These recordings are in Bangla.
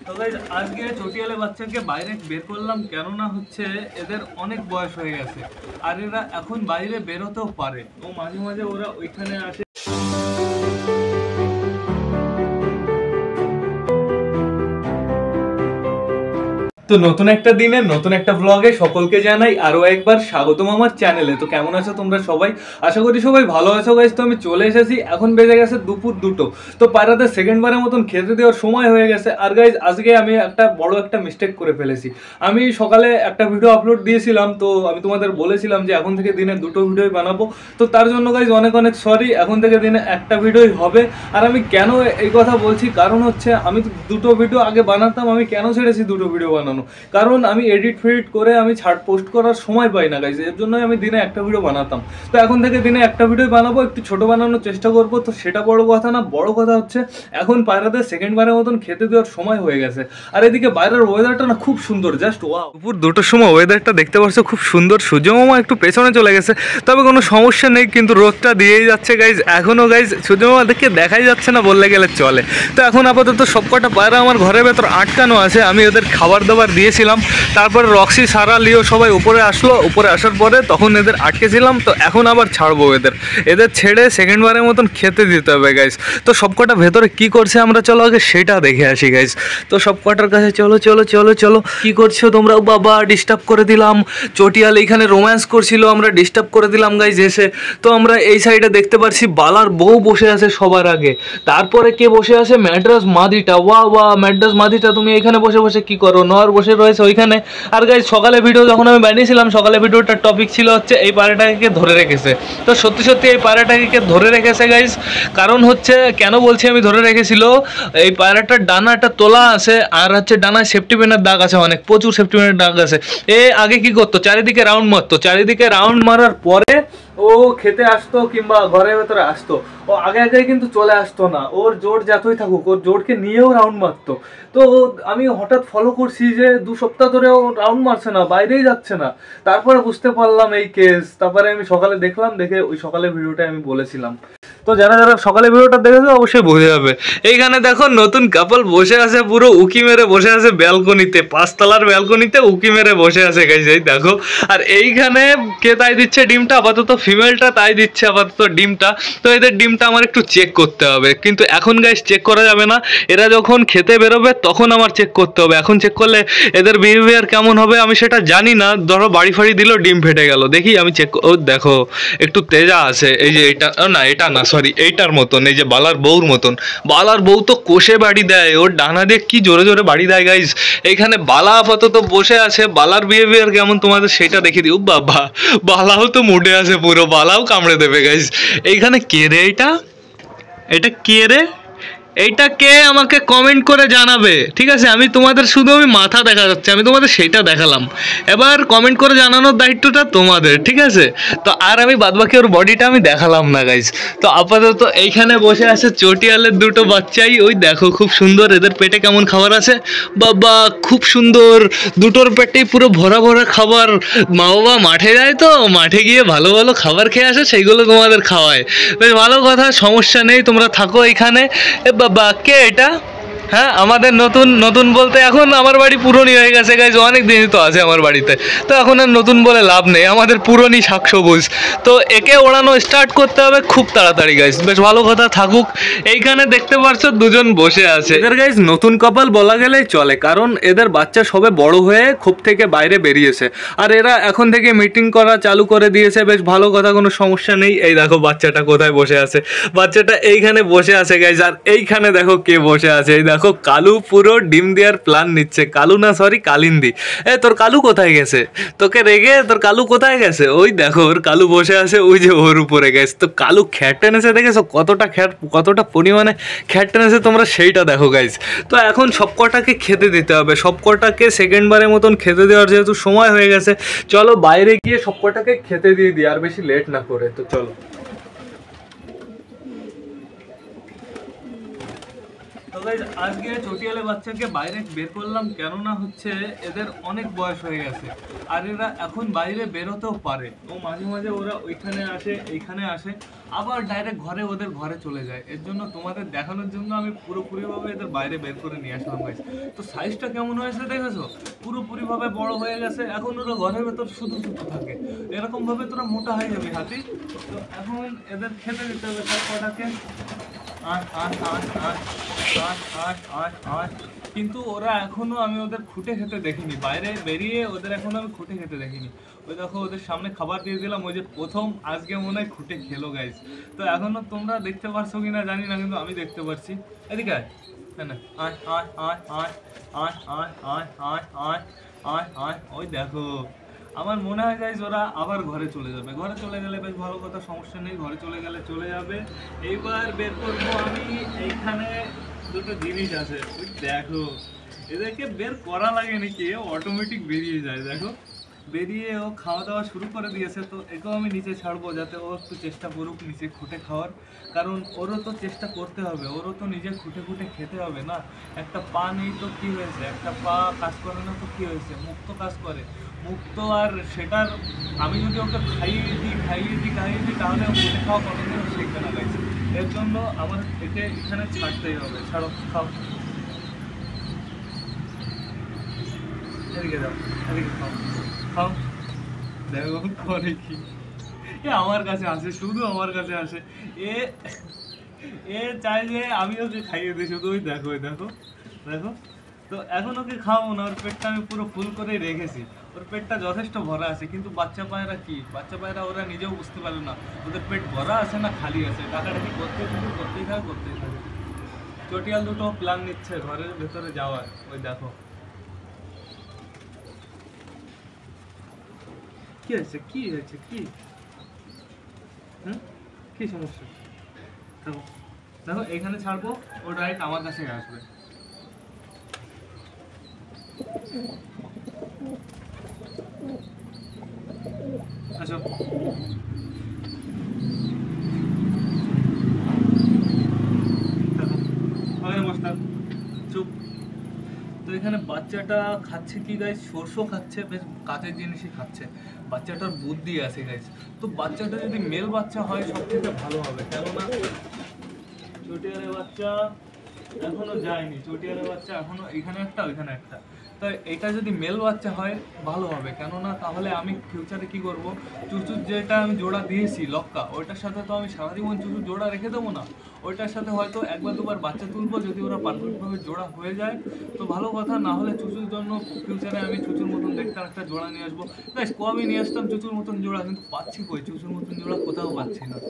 তো গাইস আজকে চটিয়ালে বাচ্চাকে বাইরে বের করলাম, কেননা হচ্ছে এদের অনেক বয়স হয়ে গেছে আর এরা এখন বাইরে বেরোতেও পারে। তো মাঝে মাঝে ওরা ওইখানে আসে। তো নতুন একটা দিনে নতুন একটা ব্লগে সকলকে জানাই আরো একবার স্বাগতম আমার চ্যানেলে। তো কেমন আছো তোমরা সবাই? আশা করি সবাই ভালো আছো গাইস। তো আমি চলে এসেছি, এখন বেজে গেছে দুপুর 2টো। তো পায়রাতে সেকেন্ড বারের মতন খেতে দেওয়ার সময় হয়ে গেছে। আর গাইস আজকে আমি একটা বড় একটা মিস্টেক করে ফেলেছি। আমি সকালে একটা ভিডিও আপলোড দিয়েছিলাম, তো আমি তোমাদের বলেছিলাম যে এখন থেকে দিনে 2টো ভিডিওই বানাবো। তো তার জন্য গাইস অনেক অনেক সরি, এখন থেকে দিনে একটা ভিডিওই হবে। আর আমি কেন এই কথা বলছি, কারণ হচ্ছে আমি 2টো ভিডিও আগে বানাতাম। আমি কেন ছেড়েছি 2টো ভিডিও বানানো, কারণ আমি এডিট ফেডিট করে আমি পোস্ট করার সময় পাই না গাইজ, এর জন্যই আমি দিনে একটা ভিডিও বানাতাম। তো এখন থেকে দিনে একটা ভিডিও বানাবো, একটু ছোট বানানোর চেষ্টা করব। তো সেটা বড় কথা না, বড় কথা হচ্ছে এখন পায়রাদের সেকেন্ড বারের মতন খেতে দেওয়ার সময় হয়ে গেছে। আর এদিকে বাইরের ওয়েদারটা না খুব সুন্দর, জাস্ট ওয়াও। দুপুর 2টোর সময় ওয়েদারটা দেখতে পাচ্ছ খুব সুন্দর। সূর্যমামা একটু পেছনে চলে গেছে, তবে কোনো সমস্যা নেই, কিন্তু রোদটা দিয়েই যাচ্ছে গাইজ এখনও। গাইজ সূর্যমামা দেখে দেখাই যাচ্ছে না বললে গেলে চলে। তো এখন আপাতত সবকটা পায়রা আমার ঘরের ভেতর আটকানো আছে। আমি ওদের খাবার দাবার দিয়েছিলাম, তারপরে রক্সি, সারা, লিও সবাই উপরে আসলো। উপরে আসার পরে তখন এদের আটকেছিলাম। তো এখন আবার ছাড়বো এদের ছেড়ে সেকেন্ড বারের মতন খেতে দিতে হবে গাইজ। তো সবকটা ভেতরে কি করছে আমরা চলো আগে সেটা দেখে আসি গাইজ। তো সবকটার কাছে চলো চলো চলো চলো, কি করছো তোমরা? বাবা ডিস্টার্ব করে দিলাম। চটিয়াল এখানে রোম্যান্স করছিল, আমরা ডিস্টার্ব করে দিলাম গাইজ এসে। তো আমরা এই সাইডে দেখতে পাচ্ছি বালার বউ বসে আছে সবার আগে। তারপরে কে বসে আছে? ম্যাড্রাস মাদিটা। ওয়া ওয়া ম্যাড্রাস মাদিটা, তুমি এখানে বসে বসে কি করো? নর বসে রয়েছে ওইখানে। আর গাইজ সকালে ভিডিও যখন আমি বানিয়েছিলাম, সকালে ভিডিওটার টপিক ছিল হচ্ছে এই পায়রাটাকে ধরে রেখেছে। তো সত্যি সত্যি এই পায়রাটাকে ধরে রেখেছে গাইজ। কারণ হচ্ছে কেন বলছি আমি ধরে রেখেছিল, এই পায়রাটার ডানা একটা তোলা আছে, আর হচ্ছে ডানায় সেফটি পিনের দাগ আছে, অনেক প্রচুর সেফটি পিনের দাগ আছে। এ আগে কি করতো, চারিদিকে রাউন্ড মারতো। চারিদিকে রাউন্ড মারার পরে ও খেতে আসতো কিংবা ঘরের ভেতরে আসতো। ও আগে আগে কিন্তু চলে আসতো না, ওর জোর যতই থাকুক ওর জোরকে নিয়েও রাউন্ড মারতো। তো আমি হঠাৎ ফলো করছি যে 2 সপ্তাহ ধরে ও রাউন্ড মারছে না, বাইরেই যাচ্ছে না। তারপরে বুঝতে পারলাম এই কেস। তারপরে আমি সকালে দেখলাম, দেখে ওই সকালে ভিডিওটা আমি বলেছিলাম। তো যারা যারা সকালে ভিডিওটা দেখেছে অবশ্যই বুঝে যাবে। এইখানে দেখো নতুন কাপল বসে আছে, পুরো উকি মেরে বসে আছে ব্যালকনিতে, 5তলার ব্যালকনিতে উকি মেরে বসে আছে গাইস, এই দেখো। আর এইখানে কে তাই দিচ্ছে ডিমটা? আপাতত ফিমেলটা তাই দিচ্ছে আপাতত ডিমটা। তো এদের ডিমটা আমার একটু চেক করতে হবে, কিন্তু এখন গাইস চেক করা যাবে না। এরা যখন খেতে বেরোবে তখন আমার চেক করতে হবে। এখন চেক করলে এদের বিহেভিয়ার কেমন হবে আমি সেটা জানি না। ধরো বাড়ি ফাড়ি দিল, ডিম ফেটে গেল, দেখি আমি চেক। ও দেখো একটু তেজা আছে, এই যে এটা না, এটা না সরি, এইটার মতন, এই যে বালার বউর মতন। বালার বউ তো কোষে বাড়ি দেয়, ওর ডানা দিয়ে কি জোরে জোরে বাড়ি দেয় গাইস। এইখানে বালা আপাতত বসে আছে, বালার বিহেভিয়ার কেমন তোমাদের সেটা দেখে দিই। ও বাবা, বালাও তো মুডে আছে পুরো, বালাও কামড়ে দেবে গাইস। এইখানে কে রে? এটা কে রে? এইটা কে আমাকে কমেন্ট করে জানাবে, ঠিক আছে? আমি তোমাদের শুধু আমি মাথা দেখা যাচ্ছে, আমি তোমাদের সেইটা দেখালাম। এবার কমেন্ট করে জানানোর দায়িত্বটা তোমাদের, ঠিক আছে? তো আর আমি বাদবাকি ওর বডিটা আমি দেখালাম না গাইজ। তো আপাতত এইখানে বসে আছে চটিয়ালের 2টো বাচ্চাই, ওই দেখো খুব সুন্দর। এদের পেটে কেমন খাবার আছে বাবা, খুব সুন্দর। 2টোর পেটেই পুরো ভরা ভরা খাবার। মা বাবা মাঠে যায়, তো মাঠে গিয়ে ভালো ভালো খাবার খেয়ে আসে, সেইগুলো তোমাদের খাওয়ায়। বেশ ভালো কথা, সমস্যা নেই, তোমরা থাকো এখানে। বাবা কে এটা? হ্যাঁ, আমাদের নতুন নতুন বলতে এখন আমার বাড়ি পুরনি হয়ে গেছে গাইজ, অনেক দিনই তো আছে আমার বাড়িতে। তো এখন আর নতুন বলে লাভ নেই, আমাদের পুরনি শাক সবুজ। তো একে ওড়ানো স্টার্ট করতে হবে খুব তাড়াতাড়ি গাইজ। বেশ ভালো কথা, থাকুক। এইখানে দেখতে পাচ্ছ 2জন বসে আছে। এদের গাইজ নতুন কাপাল বলা গেলেই চলে, কারণ এদের বাচ্চা সবে বড় হয়ে খোপ থেকে বাইরে বেরিয়েছে। আর এরা এখন থেকে মিটিং করা চালু করে দিয়েছে, বেশ ভালো কথা, কোনো সমস্যা নেই। এই দেখো বাচ্চাটা কোথায় বসে আছে, বাচ্চাটা এইখানে বসে আছে গাইজ। আর এইখানে দেখো কে বসে আছে, এই দেখো কালু পুরো ডিম দেওয়ার প্ল্যান নিচ্ছে। কালু না সরি, কালিন্দি। তোর কালু কোথায় গেছে? তোকে রেগে তোর কালু কোথায় গেছে? ওই দেখো ওর কালু বসে আছে ওই যে ওর উপরে গেছে। তো কালু খ্যাট টেনেছে, দেখেছো কতটা খ্যাট, কতটা পরিমাণে খ্যাট টেনেছে তোমরা সেইটা দেখো গাইজ। তো এখন সবকটাকে খেতে দিতে হবে, সবকটাকে সেকেন্ড বারের মতন খেতে দেওয়ার যেহেতু সময় হয়ে গেছে, চলো বাইরে গিয়ে সবকটাকে খেতে দিয়ে দিই, আর বেশি লেট না করে। তো চলো। তো তো গাইস আজকে চটিয়ালে বাচ্চাকে বাইরে বের করলাম, কেননা হচ্ছে এদের অনেক বয়স হয়ে গেছে আর এরা এখন বাইরে বেরোতেও পারে। তো মাঝে মাঝে ওরা ওইখানে আসে এইখানে আসে, আবার ডাইরেক্ট ওদের ঘরে চলে যায়। এর জন্য তোমাদের দেখানোর জন্য আমি পুরোপুরিভাবে এদের বাইরে বের করে নিয়ে আসলাম গাইস। তো সাইজটা কেমন হয়েছে দেখেছো, পুরোপুরিভাবে বড় হয়ে গেছে। এখন ওরা ঘরের ভেতর শুধু শুধু থাকে, এরকম ভাবে তোরা মোটা হয়ে যাবি হাতি। তো এখন এদের খেতে দিতে হবে সব কটাকে। কিন্তু ওরা এখনো আমি ওদের খুঁটে খেতে দেখিনি, বাইরে বেরিয়ে ওদের এখনো আমি খুঁটে খেতে দেখিনি। ওই দেখো ওদের সামনে খাবার দিয়ে দিলাম, ওই যে প্রথম আজকে মনে হয় খুঁটে খেলো গাইস। তো এখনো তোমরা দেখতে পারছো কিনা জানি না, কিন্তু আমি দেখতে পাচ্ছি। এদিকে আয়, হ্যাঁ না, আয় আয় আয় আয় আয় আয় আয় আয় আয় আয় আয়। ওই দেখো আমার মনে হয় গাইস ওরা আবার ঘরে চলে যাবে। ঘরে চলে গেলে বেশ ভালো কথা, সমস্যা নেই, ঘরে চলে গেলে চলে যাবে। এইবার বের করবো আমি, এইখানে দুটো জিনিস আছে ওই দেখো, এদেরকে বের করা লাগে নাকি, অটোমেটিক বেরিয়ে যায়। দেখো বেরিয়ে ও খাওয়া দাওয়া শুরু করে দিয়েছে। তো একেও আমি নিচে ছাড়বো যাতে ও একটু চেষ্টা করুক নিচে খুঁটে খাওয়ার, কারণ ওরও তো চেষ্টা করতে হবে, ওরও তো নিজে খুঁটে খুঁটে খেতে হবে না। একটা পা নেই তো কি হয়েছে, একটা পা কাজ করে না তো কি হয়েছে, মুখ তো কাজ করে, মুখ তো। আর সেটার আমি যদি ওকে খাইয়ে দিই তাহলে খুঁটে খাওয়া কোনোদিনও শিখবে না গাইছে। এর জন্য আমার একে এখানে ছাড়তেই হবে। ছাড়ো, খাও, এদিকে যাও, এদিকে খাও খাও। দেখো করে কি, এ আমার কাছে আসে, শুধু আমার কাছে আসে। এ এ চাই যে আমি ওকে খাইয়ে দিই শুধু। ওই দেখো, ওই দেখো দেখো। তো এখন ওকে খাওয়াবো না, ওর পেটটা আমি পুরো ফুল করেই রেখেছি, ওর পেটটা যথেষ্ট ভরা আছে। কিন্তু বাচ্চা পায়রা কি, বাচ্চা পায়রা ওরা নিজেও বুঝতে পারে না ওদের পেট ভরা আছে না খালি আছে, টাকাটাকি করতেই থাকে। চটিয়াল দুটো প্ল্যান নিচ্ছে ঘরের ভেতরে যাওয়ার। ওই দেখো কি হয়েছে, কি হয়েছে, কি কি সমস্যা। দেখো দেখো এখানে ছাড়বো, ও ডাইরেক্ট আমার কাছে আসবে। আচ্ছা চুপ। তো এখানে বাচ্চাটা খাচ্ছে কি গাইস, শস্য খাচ্ছে, বেশ কাজের জিনিসই খাচ্ছে। বাচ্চাটার বুদ্ধি আছে গাইস। তো বাচ্চাটা যদি মেল বাচ্চা হয় সব থেকে ভালো হবে, কেননা চটিয়ালের বাচ্চা এখনো যায়নি, চটিয়ালের বাচ্চা এখনো এখানে একটা ওইখানে একটা। তো এটা যদি মেল বাচ্চা হয় ভালো হবে, কেননা তাহলে আমি ফিউচারে কি করব, চুচুর যেটা আমি জোড়া দিয়েছি লক্কা, ওইটার সাথে তো আমি সারা জীবন চুচুর জোড়া রেখে দেবো না। ওইটার সাথে হয়তো একবার দুবার বাচ্চা তুলবো, যদি ওরা পারফেক্টভাবে জোড়া হয়ে যায় তো ভালো কথা, না হলে চুচুর জন্য ফিউচারে আমি চুচুর মতন দেখতে একটা জোড়া নিয়ে আসবো। বেশ কমই নিয়ে আসতাম চুচুর মতন জোড়া, কিন্তু পাচ্ছি কই, চুচুর মতন জোড়া কোথাও পাচ্ছি না।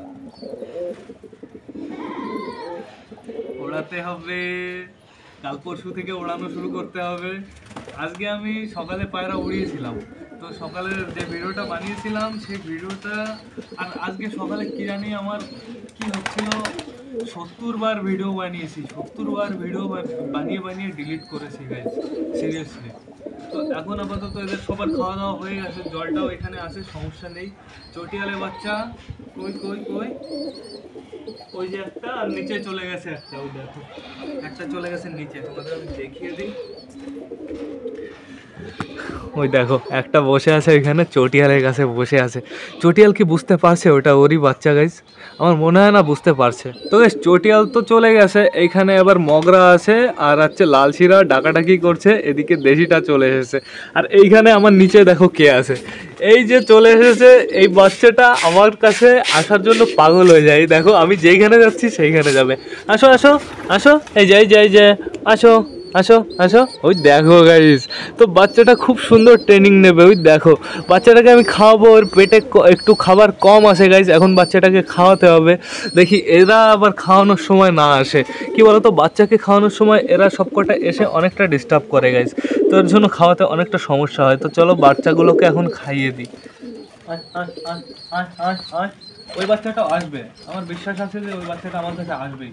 ওড়াতে হবে, কাল পরশু থেকে ওড়ানো শুরু করতে হবে। আজকে আমি সকালে পায়রা উড়িয়েছিলাম, তো সকালের যে ভিডিওটা বানিয়েছিলাম সেই ভিডিওটা, আর আজকে সকালে কি জানি আমার কি হচ্ছিল, 70 বার ভিডিও বানিয়েছি, 70 বার ভিডিও বানিয়ে ডিলিট করেছি গাইস, সিরিয়াসলি। তো এখন আপাতত এদের সবার খাওয়া দাওয়া হয়ে গেছে, জলটাও এখানে আসে, সমস্যা নেই। চটিয়ালে বাচ্চা কই কই কই, ওই যে একটা আর নিচে চলে গেছে একটা, ওই দেখো একটা চলে গেছে নিচে, তোমাদের আমি দেখিয়ে দিই। ওই দেখো একটা বসে আছে ওইখানে, চটিয়ালের কাছে বসে আছে। চটিয়াল কি বুঝতে পারছে ওটা ওরই বাচ্চা গাইস? আমার মনে হয় না বুঝতে পারছে। তো গাইস চটিয়াল তো চলে গেছে, এইখানে আবার মগরা আছে আর হচ্ছে লালশিরা ডাকাডাকি করছে, এদিকে দেশিটা চলে এসেছে। আর এইখানে আমার নিচে দেখো কে আছে, এই যে চলে এসেছে এই বাচ্চাটা আমার কাছে আসার জন্য পাগল হয়ে যায়। দেখো আমি যেইখানে যাচ্ছি সেইখানে যাবে। আসো আসো আসো, এই যে আসো আসো আসো। ওই দেখো গাইস, তো বাচ্চাটা খুব সুন্দর ট্রেনিং নেবে। ওই দেখো বাচ্চাটাকে আমি খাওয়াবো, ওর পেটে একটু খাবার কম আসে গাইস, এখন বাচ্চাটাকে খাওয়াতে হবে। দেখি এরা আবার খাওয়ানোর সময় না আসে, কি বলতো বাচ্চাকে খাওয়ানোর সময় এরা সবকটা এসে অনেকটা ডিস্টার্ব করে গাইস, তো এর জন্য খাওয়াতে অনেকটা সমস্যা হয়। তো চলো বাচ্চাগুলোকে এখন খাইয়ে দিই। ওই বাচ্চাটা আসবে, আমার বিশ্বাস আছে যে ওই বাচ্চাটা আমার কাছে আসবেই।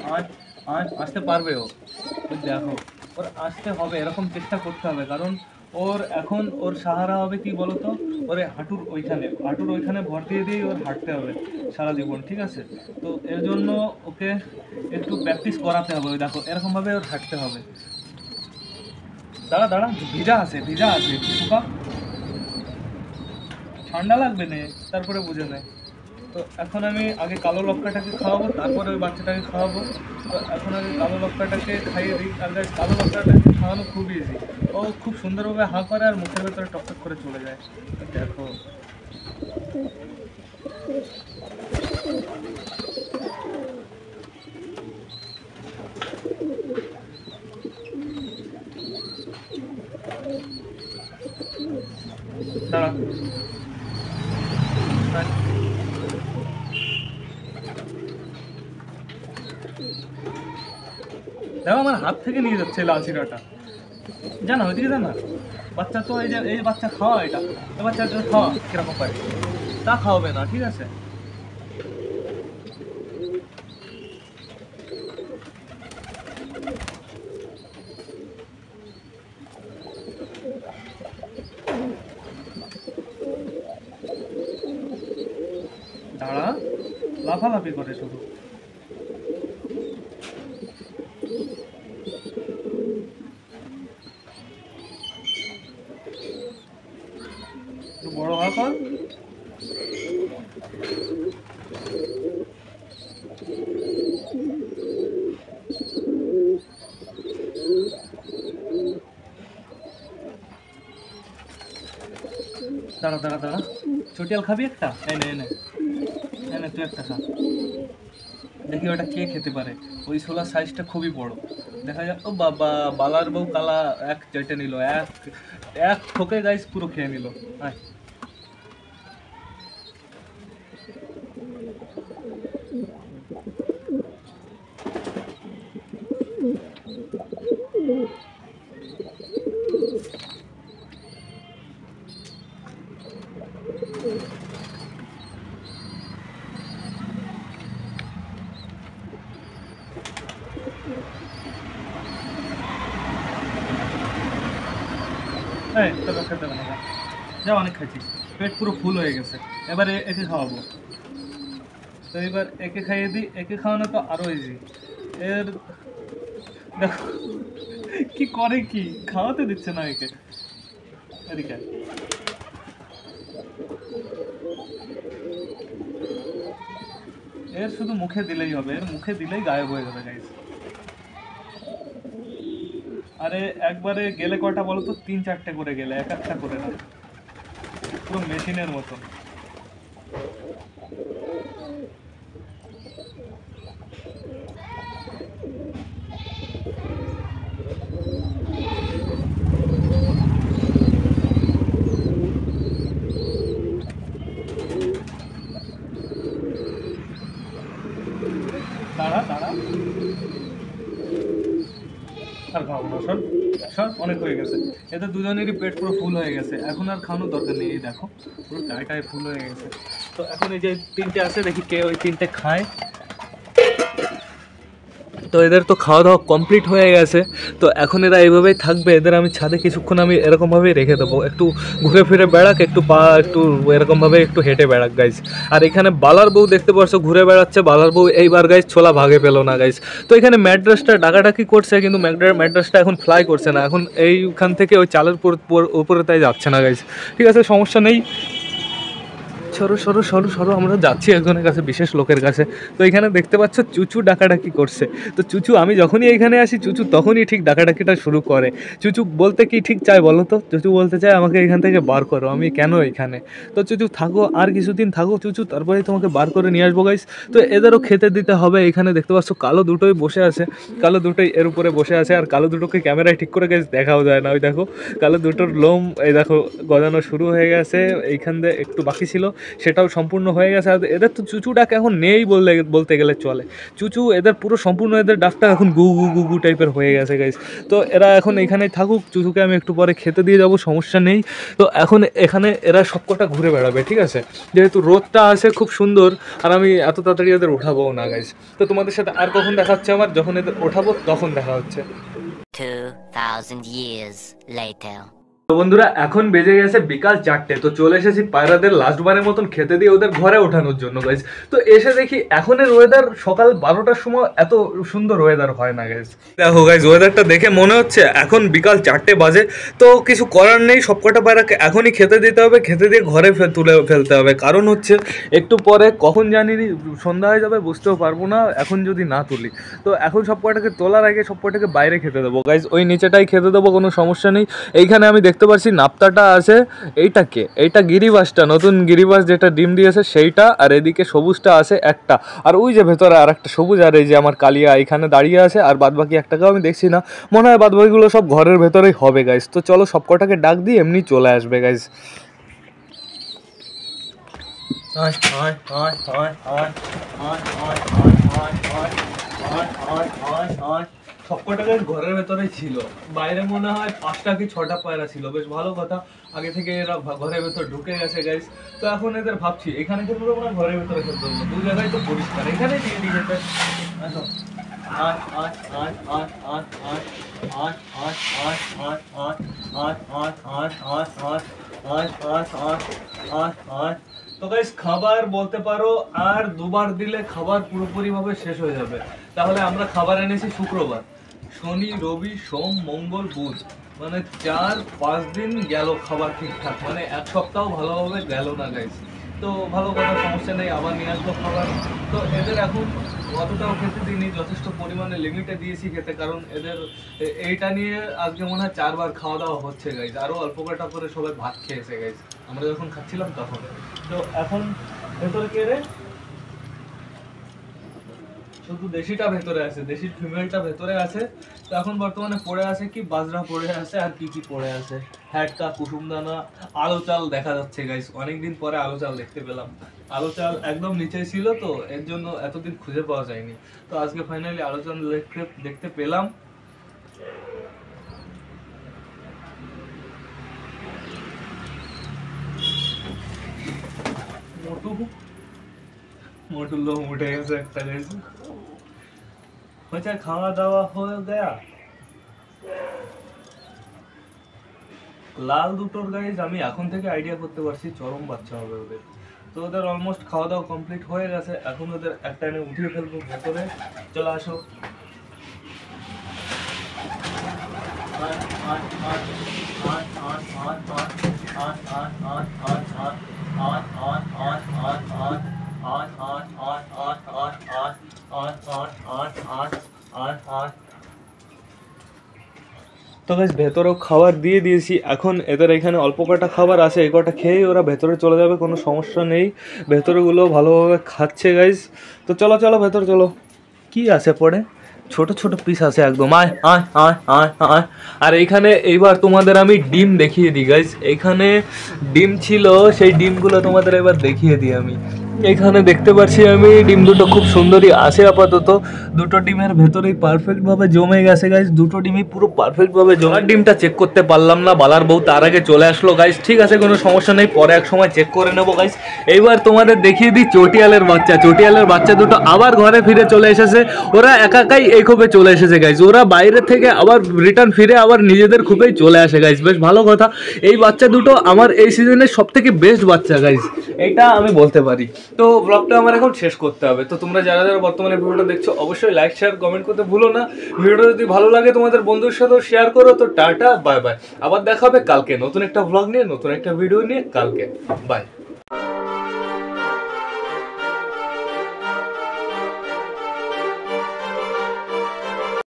আসতে পারবে ও, দেখো ওর আসতে হবে, এরকম চেষ্টা করতে হবে, কারণ ও ওর এখন ওর সাহারা হবে কি বলতো, ওর হাঁটুর ওইখানে ভর দিয়ে দিয়ে ওর হাঁটতে হবে সারা জীবন, ঠিক আছে? তো এর জন্য ওকে একটু প্র্যাকটিস করাতে হবে। ওই দেখো এরকমভাবে ওর হাঁটতে হবে। দাঁড়া দাঁড়া, ভিজা আছে একটু শুকা, ঠান্ডা লাগবে না, তারপরে বুঝে নেয়। তো এখন আমি আগে কালো লঙ্কাটাকে খাওয়াবো, তারপরে ওই বাচ্চাটাকে খাওয়াবো। তো এখন আগে কালো লঙ্কাটাকে খাইয়ে দিই। আর গাইস কালো লঙ্কাটাকে খাওয়ানো খুব ইজি, ও খুব সুন্দরভাবে হাঁ করে আর মুখের ভেতরে টকটক করে চলে যায়। দেখো দাঁড়া, দেখো আমার হাত থেকে নিয়ে যাচ্ছে লাল চিরাটা, জানা ওইদিকে জানা বাচ্চা। তো এই যে এই বাচ্চা খাওয়া, এটা এই বাচ্চা খাওয়া কিরকম পারে তা খাওয়াবে না, ঠিক আছে? দাঁড়া, লাফালাফি করে শুধু। একটু বড় হওয়া কর। দাঁড়া দাঁড়া দাঁড়া, চটিয়াল খাবি একটা? এনে এনে এনে তুই একটা খা, দেখি ওটা কে খেতে পারে। ওই ছোলার সাইজটা খুবই বড়, দেখা যায়। ও বাবা, বালার বউ কালা এক চেটে নিল, এক এক ঠোকে গাইস পুরো খেয়ে নিল। আয় এই তোকে খেতে হবে না, যা অনেক খাইছিস, পেট পুরো ফুল হয়ে গেছে। এবারে একে খাওয়াবো। তো এবার একে খাইয়ে দিই, একে খাওয়ানো তো আরো ইজি। এর দেখো কি করে, কি খাওয়াতে দিচ্ছে না একে। এদিকে এর শুধু মুখে দিলেই হবে, এর মুখে দিলেই গায়েব হয়ে যাবে গাইস। আরে একবারে গেলে কটা বলো তো? 3-4টে করে গেলে, এক একটা করে না, পুরো মেশিনের মতন। দাঁড়া দাঁড়া, আর খাওয়াবো না, সর সর, অনেক হয়ে গেছে। এদের দুজনেরই পেট পুরো ফুল হয়ে গেছে, এখন আর খাওয়ানোর দরকার নেই। এই দেখো পুরো টায় ফুল হয়ে গেছে। তো এখন এই যে 3টে আছে, দেখি কে ওই 3টে খায়। তো এদের তো খাওয়া দাওয়া কমপ্লিট হয়ে গেছে। তো এখন এরা এইভাবেই থাকবে। এদের আমি ছাদে কিছুক্ষণ আমি এরকমভাবেই রেখে দেবো, একটু ঘুরে ফিরে বেড়াক, একটু পা একটু এরকমভাবে একটু হেঁটে বেড়াক গাইজ। আর এখানে বালার বউ দেখতে পাচ্ছ ঘুরে বেড়াচ্ছে। বালার বউ এইবার গাইজ ছোলা ভাগে পেলো না গাইজ। তো এখানে ম্যাড্রাসটা ডাকাডাকি করছে, কিন্তু ম্যাড্রাসটা এখন ফ্লাই করছে না, এখন এইখান থেকে ওই চালের উপরে তাই যাচ্ছে না গাইজ। ঠিক আছে, সমস্যা নেই। সরো সরো সরো সরো, আমরা যাচ্ছি একজনের কাছে, বিশেষ লোকের কাছে। তো এখানে দেখতে পাচ্ছ চুচু ডাকাডাকি করছে। তো চুচু, আমি যখনই এখানে আসি চুচু তখনই ঠিক ডাকাডাকিটা শুরু করে। চুচু বলতে কি ঠিক চায় বলো তো? চুচু বলতে চায় আমাকে এখান থেকে বার করো, আমি কেন এখানে। তো চুচু থাকো, আর কিছুদিন থাকো চুচু, তারপরে তোমাকে বার করে নিয়ে আসবো গাইস। তো এদেরও খেতে দিতে হবে। এখানে দেখতে পাচ্ছ কালো দুটোই বসে আছে, কালো দুটোই এর উপরে বসে আছে। আর কালো দুটোকে ক্যামেরায় ঠিক করে গাইস দেখাও যায় না। ওই দেখো কালো দুটোর লোম এই দেখো গজানো শুরু হয়ে গেছে, এইখান দিয়ে একটু বাকি ছিল, সেটাও সম্পূর্ণ হয়ে গেছে। আর এদের তো চুচু ডাক এখন নেই বলতে গেলে চলে। চুচু এদের পুরো সম্পূর্ণ, এদের ডাকটা এখন গু গু গু গু টাইপের হয়ে গেছে গাইস। তো এরা এখন এখানেই থাকুক, চুচুকে আমি একটু পরে খেতে দিয়ে যাবো, সমস্যা নেই। তো এখন এখানে এরা সবকটা ঘুরে বেড়াবে, ঠিক আছে? যেহেতু রোদটা আছে খুব সুন্দর, আর আমি এত তাড়াতাড়ি এদের উঠাবো না গাইস। তো তোমাদের সাথে আর কখন দেখা হচ্ছে আমার, যখন এদের ওঠাবো তখন দেখা হচ্ছে। 2000 years later. তো বন্ধুরা এখন বেজে গেছে বিকাল 4টে, তো চলে এসেছি পায়রাদের লাস্ট বারের মতন খেতে দিয়ে ওদের ঘরে ওঠানোর জন্য গাইজ। তো এসে দেখি এখনের ওয়েদার সকাল 12টার সময় এত সুন্দর ওয়েদার হয় না গাইজ। দেখো গাইজ ওয়েদারটা দেখে মনে হচ্ছে এখন বিকাল 4টে বাজে, তো কিছু করার নেই, সবকটা পায়রাকে এখনই খেতে দিতে হবে, খেতে দিয়ে ঘরে তুলে ফেলতে হবে। কারণ হচ্ছে একটু পরে কখন জানি সন্ধ্যা হয়ে যাবে বুঝতেও পারবো না এখন যদি না তুলি। তো এখন সব কটাকে তোলার আগে সব কটাকে বাইরে খেতে দেবো গাইজ, ওই নিচেটাই খেতে দেবো, কোনো সমস্যা নেই। এইখানে আমি দেখতে পাচ্ছি নাপ্তাটা আছে, এইটা গিরিবাসটা, নতুন গিরিবাস যেটা ডিম দিয়েছে সেইটা, আর এদিকে সবুজটা আছে একটা, আর ওই যে ভেতরে আর একটা সবুজ, আর এই যে আমার কালিয়া এখানে দাঁড়িয়ে আছে, আর বাদবাকি একটাকেও আমি দেখছি না, মনে হয় বাদবাকিগুলো সব ঘরের ভেতরেই হবে গাইজ। তো চলো সব কটাকে ডাক দিই, এমনি চলে আসবে গাইজ। সবকটাকে ঘরের ভেতরে ছিল, বাইরে মনে হয় 5টা কি 6টা পায়রা ছিল, বেশ ভালো কথা, আগে থেকে এরা ঘরের ভেতর ঢুকে গেছে গাইস। তো এখন এদের ভাবছি এখানে খেলতে দেবো না ঘরের ভেতরে খেলতে দেবো, দু জায়গায় তো পরিষ্কার, এখানে দিয়ে দিই খেতে। তো গাইস খাবার বলতে পারো আর দুবার দিলে খাবার পুরোপুরি ভাবে শেষ হয়ে যাবে। তাহলে আমরা খাবার এনেছি শুক্রবার, শনি রবি সোম মঙ্গল বুধ, মানে 4-5 দিন গেল খাবার ঠিকঠাক, মানে এক সপ্তাহ ভালোভাবে গেল না গাইস। তো ভালো কথা, সমস্যা নেই, আবার নিয়ে আসবো খাবার। তো এদের এখন অতটাও খেতে দিইনি, যথেষ্ট পরিমাণে লিমিটে দিয়েছি খেতে, কারণ এদের এইটা নিয়ে আজকে মনে হয় 4বার খাওয়া দাওয়া হচ্ছে গাইজ, আরও অল্প কটা করে সবাই ভাত খেয়েছে গাইজ, আমরা যখন খাচ্ছিলাম তখন। তো এখন ভেতরে কে রে, শুধু দেশিটা ভেতরে আছে, দেশির ফিমেলটা ভেতরে আছে। তো এখন বর্তমানে পড়ে আছে কি বাজরা পড়ে আছে, আর কি কি পড়ে আছে, হ্যাটকা, কুসুমদানা, আলো চাল দেখা যাচ্ছে গাইস, অনেকদিন পরে আলো চাল দেখতে পেলাম। আলো চাল একদম নিচে ছিল, তো এর জন্য এতদিন খুঁজে পাওয়া যায়নি, তো আজকে ফাইনালি আলো চাল দেখতে পেলাম। मोटू लोग उठे একটা গাইস, হচ্ছে খাওয়া দাওয়া হয়ে গয়া। লাল দুটোর গাইজ আমি এখন থেকে আইডিয়া করতে পারছি চরম বাচ্চা হবে ওদের। তো ওদের অলমোস্ট খাওয়া দাওয়া কমপ্লিট হয়ে গেছে, এখন ওদের একটা এনে উঠিয়ে ফেলবো ভেতরে। চলে আসো। তো গাইস ভেতরেও খাবার দিয়ে দিয়েছি, এখন এদের এখানে অল্প কটা খাবার আছে, এই কটা খেয়েই ওরা ভেতরে চলে যাবে, কোনো সমস্যা নেই, ভেতরেগুলো ভালোভাবে খাচ্ছে গাইস। তো চলো চলো ভেতরে চলো। কি আছে পড়ে, ছোট ছোট পিস আছে একদম, আয় আয় আয় আয় আয়। আর এইখানে এইবার তোমাদের আমি ডিম দেখিয়ে দিই গাইস, এইখানে ডিম ছিল, সেই ডিমগুলো তোমাদের এবার দেখিয়ে দিই আমি। এখানে দেখতে পাচ্ছি আমি ডিম দুটো খুব সুন্দরই আছে আপাতত, দুটো ডিমের ভেতরেই পারফেক্ট ভাবে জমে গেছে গাইস, দুটো ডিমই পুরো পারফেক্ট ভাবে জমে। ডিমটা চেক করতে পারলাম না, বালার বউ তার আগে চলে আসলো গাইস, ঠিক আছে কোনো সমস্যা নেই, পরে এক সময় চেক করে নেবো গাইস। এইবার তোমাদের দেখিয়ে দিই চটিয়ালের বাচ্চা, চটিয়ালের বাচ্চা দুটো আবার ঘরে ফিরে চলে এসেছে, ওরা একাই এই খোপে চলে এসেছে গাইস, ওরা বাইরে থেকে আবার রিটার্ন ফিরে আবার নিজেদের খোপেই চলে আসে গাইস, বেশ ভালো কথা। এই বাচ্চা দুটো আমার এই সিজনের সব থেকে বেস্ট বাচ্চা গাইস, এইটা আমি বলতে পারি। তো ব্লগটা আমার এখন শেষ করতে হবে, তো তোমরা যারা যারা বর্তমানে ভিডিওটা দেখছো অবশ্যই লাইক শেয়ার কমেন্ট করতে ভুলো না। ভিডিওটা যদি ভালো লাগে তোমাদের বন্ধুর সাথেও শেয়ার করো। তো টাটা বাই বাই, আবার দেখা হবে কালকে নতুন একটা ব্লগ নিয়ে, নতুন একটা ভিডিও নিয়ে কালকে, বাই।